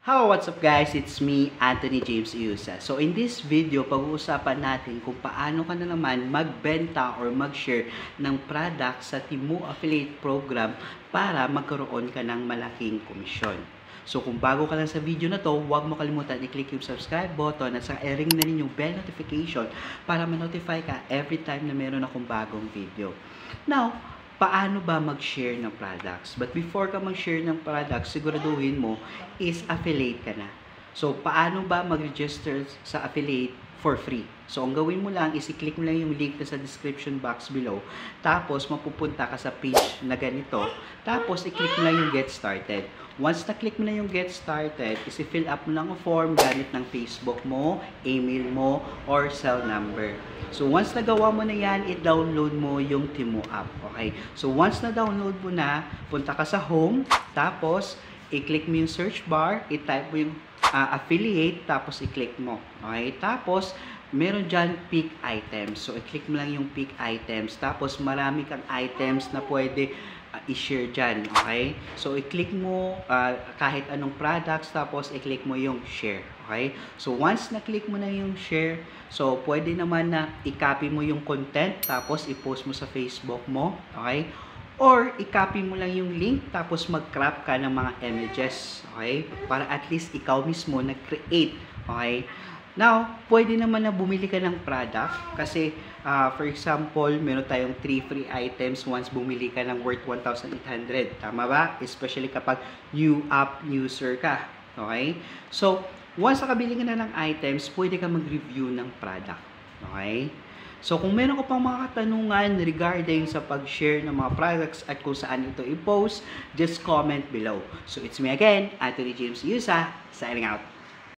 Hello, what's up guys? It's me, Anthony James Iusa. So in this video, pag-uusapan natin kung paano ka na naman magbenta or mag-share ng product sa Temu Affiliate Program para magkaroon ka ng malaking komisyon. So kung bago ka lang sa video na to, huwag mo kalimutan i-click yung subscribe button at saka i-ring na rin yung bell notification para ma-notify ka every time na meron akong bagong video. Now, paano ba mag-share ng products? But before ka mag-share ng products, siguraduhin mo is affiliate ka na. So, paano ba mag-register sa affiliate for free? So, ang gawin mo lang is i-click mo lang yung link na sa description box below. Tapos, mapupunta ka sa page na ganito. Tapos, i-click mo lang yung get started. Once na-click mo na yung get started, is i-fill up mo lang ang form gamit ng Facebook mo, email mo, or cell number. So, once nagawa mo na yan, i-download mo yung Temu app. Okay? So, once na-download mo na, punta ka sa home, tapos, i-click mo yung search bar, i-type mo yung affiliate, tapos i-click mo. Okay? Tapos, meron dyan pick items. So, i-click mo lang yung pick items. Tapos, marami kang items na pwede i-share dyan. Okay? So, i-click mo kahit anong products. Tapos, i-click mo yung share. Okay? So, once na-click mo na yung share, so, pwede naman na i-copy mo yung content. Tapos, i-post mo sa Facebook mo. Okay? Or, i-copy mo lang yung link, tapos mag-crop ka ng mga images, okay? Para at least ikaw mismo nag-create, okay? Now, pwede naman na bumili ka ng product, kasi, for example, meron tayong 3 free items once bumili ka ng worth 1,800. Tama ba? Especially kapag new app user ka, okay? So, once nakabili ka na ng items, pwede ka mag-review ng product, okay? So, kung meron ka pang mga katanungan regarding sa pag-share ng mga products at kung saan ito i-post, just comment below. So, it's me again, Anthony James Iusa, signing out.